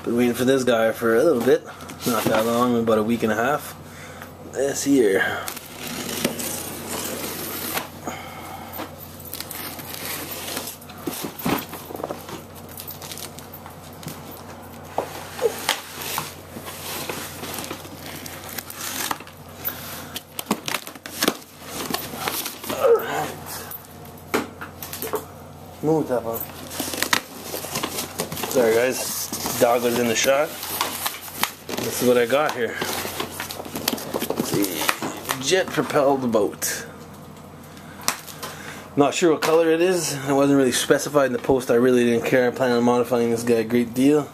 Been waiting for this guy for a little bit. Not that long, about a week and a half. This year. Alright. Move that one. Sorry guys, dog was in the shot. This is what I got here. The jet propelled boat. Not sure what color it is. It wasn't really specified in the post. I really didn't care. I plan on modifying this guy a great deal.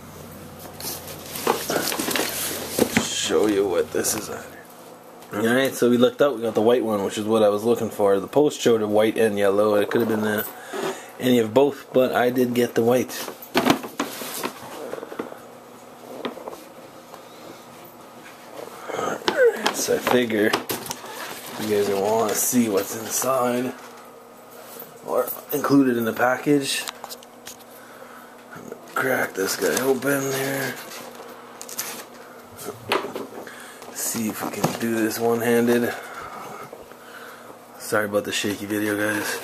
Show you what this is at. Alright, so we looked up, we got the white one, which is what I was looking for. The post showed a white and yellow. It could have been any of both, but I did get the white. Alright, so I figure you guys will want to see what's inside or included in the package. I'm gonna crack this guy open here. See if we can do this one-handed. Sorry about the shaky video, guys.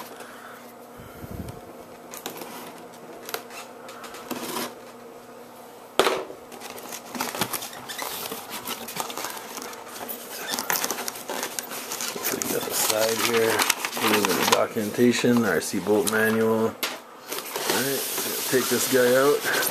So we got the side here, a little bit of documentation, RC boat manual. Alright, take this guy out.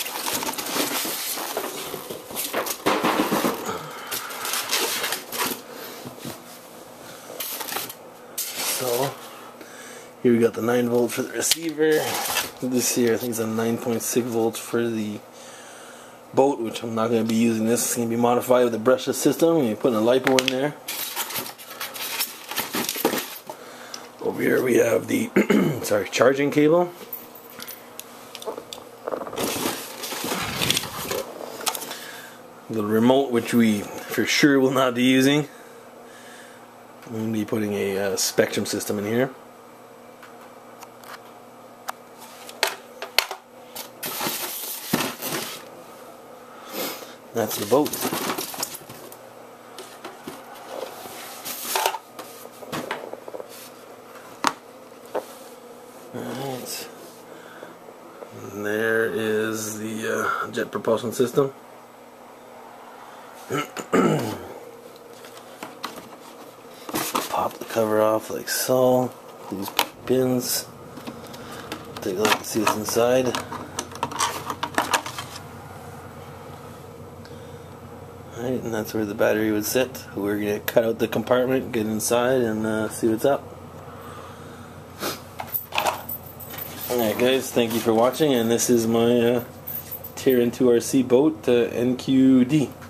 So, here we got the 9 volt for the receiver. This here, I think it's a 9.6 volts for the boat, which I'm not going to be using this. It's going to be modified with a brushless system. We're putting a LiPo in there. Over here we have the charging cable. The remote, which we for sure will not be using. I'm going to be putting a spectrum system in here. That's the boat. Alright. And there is the jet propulsion system. Pop the cover off like so. These pins. Take a look and see what's inside. Alright, and that's where the battery would sit. We're going to cut out the compartment, get inside, and see what's up. Alright guys, thank you for watching, and this is my Tearinto RC boat, NQD.